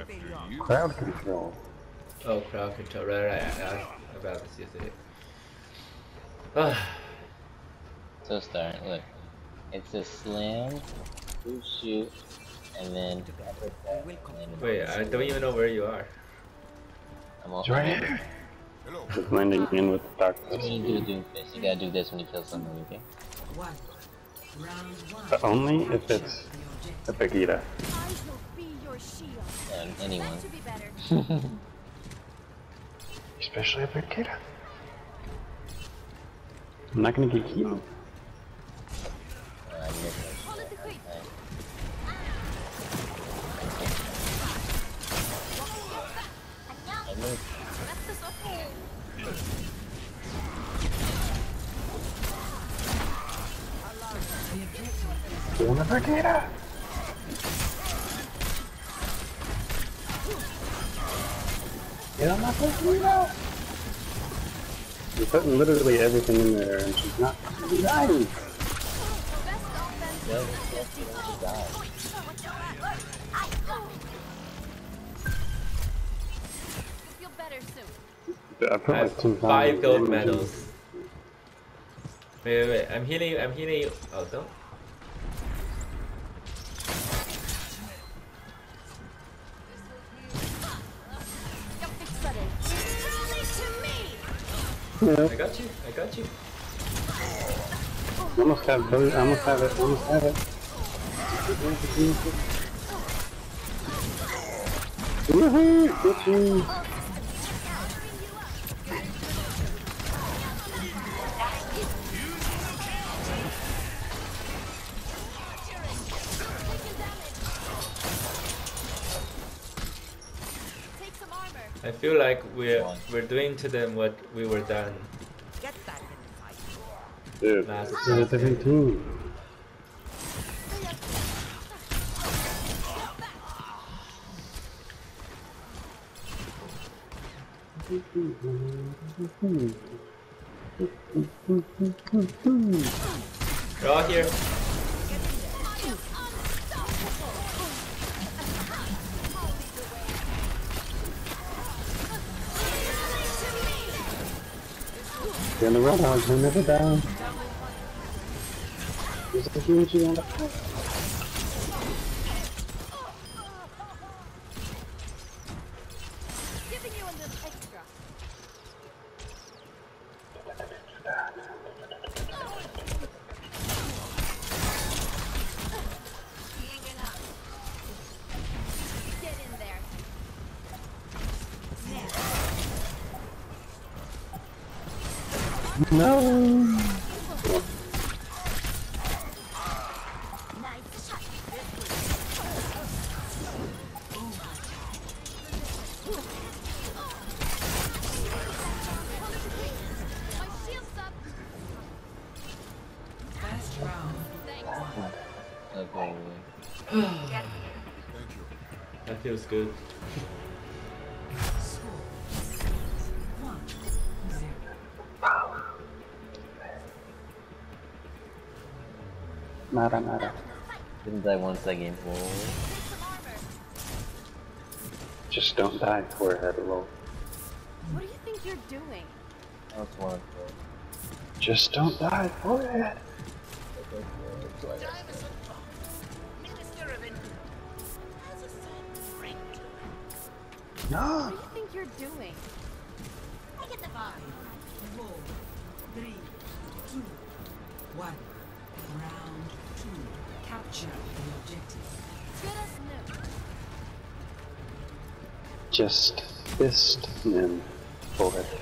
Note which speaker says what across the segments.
Speaker 1: Crowd control.
Speaker 2: Oh, crowd control. Right. I about this yesterday. Ah.
Speaker 3: So start. Look, it's a slam, shoot, and then.
Speaker 2: Wait, I don't even know where you are.
Speaker 3: I'm off.
Speaker 1: Right here. Just blending in with the darkness.
Speaker 3: When you do Doomfist, you gotta do this when you kill somebody, okay?
Speaker 1: But only if it's a Vegeta.
Speaker 3: Anyone.
Speaker 1: Especially a Vegeta. I'm not gonna get chemo. Una Vegeta! Get on my Vegeta! You're putting literally everything in there and she's not dying! I put like
Speaker 2: 5 gold medals. Wait, I'm healing you, Oh, don't.
Speaker 1: Yeah.
Speaker 2: I got you.
Speaker 1: Almost have it, almost have it. Woohoo! Bitches!
Speaker 2: I feel like we're doing to them what we were done.
Speaker 1: Dude,
Speaker 2: last
Speaker 1: it's a different team.
Speaker 2: They're all here.
Speaker 1: They're in the Roadhogs, they're never down. There's a huge on the floor.
Speaker 4: Giving you a little extra. Get in there.
Speaker 1: No!
Speaker 2: That feels good.
Speaker 1: Nada.
Speaker 3: Didn't die once that game. Whoa.
Speaker 1: Just don't die before I had a roll.
Speaker 4: What do you think you're doing?
Speaker 3: That's one.
Speaker 1: Just don't die before I had. No!
Speaker 4: What do you think you're doing? Look at the bar.
Speaker 5: 4, 3, 2, 1. Round 2. Capture the objective.
Speaker 4: Good as new.
Speaker 1: Just fist and pull it.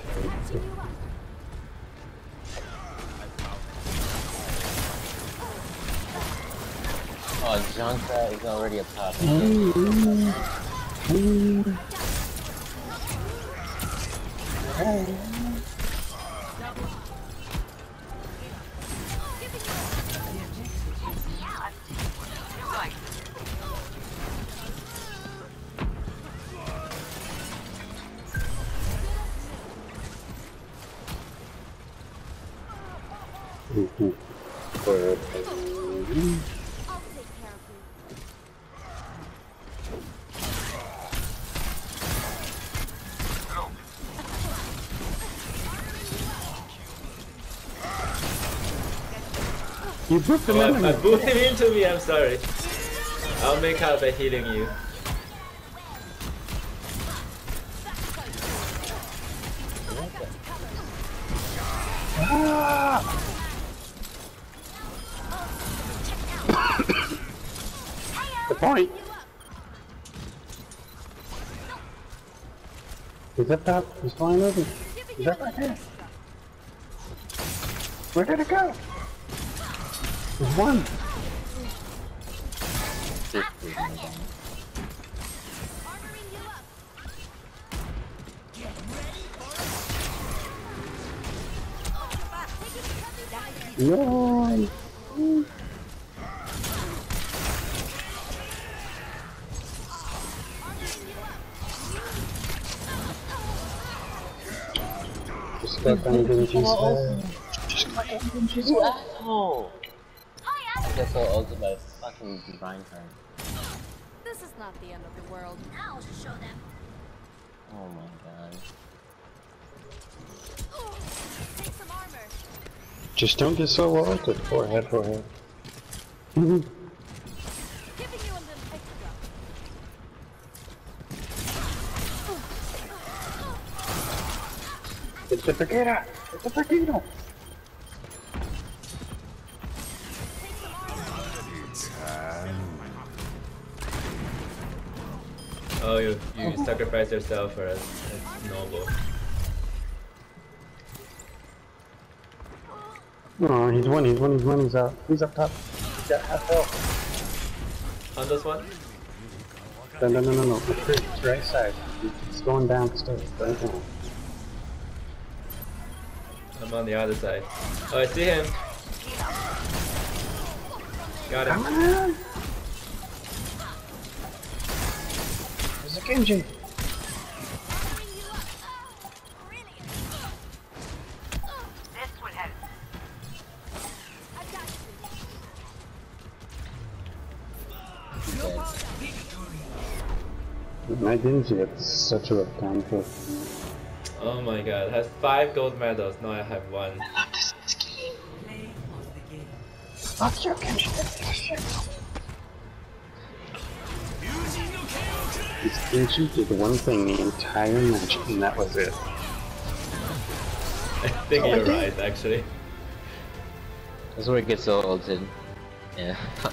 Speaker 3: Oh, Junkrat is already up top.
Speaker 1: You booked the
Speaker 2: Oh, I
Speaker 1: enemy.
Speaker 2: booped him into me, I'm sorry. I'll make up by healing you.
Speaker 1: Ah! The point. He's up top. He's flying over. He's up right there. Where did it go? There's one. No. Just got done doing G-Square.
Speaker 3: You asshole! I get so ulted by fucking divine card.
Speaker 4: This is not the end of the world. Now I'll show them.
Speaker 3: Oh my god.
Speaker 4: Take some armor.
Speaker 1: Just don't get so ulted. Forehead, forehead.
Speaker 4: Giving you a little extra.
Speaker 1: It's the Takeda! It's the Takeda!
Speaker 2: Oh, you sacrifice yourself for us. That's noble.
Speaker 1: Oh, he's one, he's out. He's up top. He's got half health.
Speaker 2: On this one?
Speaker 1: No. It's right side. He's going downstairs. Right now.
Speaker 2: I'm on the other side. Oh, I see him. Got
Speaker 1: Come
Speaker 2: him.
Speaker 1: on! There's a Genji! My Genji had such a rough time for.
Speaker 2: Oh my god, has 5 gold medals, now I have 1.
Speaker 5: Play of the game.
Speaker 1: Fuck your Genji! This Genji did one thing the entire match, and that was it.
Speaker 2: I think you're right, actually.
Speaker 3: That's where it gets so ulted. Yeah.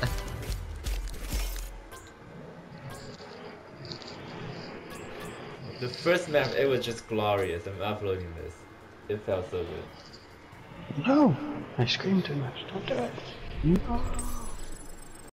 Speaker 2: The first map, it was just glorious. I'm uploading this. It felt so good.
Speaker 1: No! I screamed too much. Don't do it. No.